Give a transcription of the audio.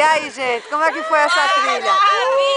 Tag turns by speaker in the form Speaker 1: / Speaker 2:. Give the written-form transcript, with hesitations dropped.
Speaker 1: E aí, gente, como é que foi essa trilha?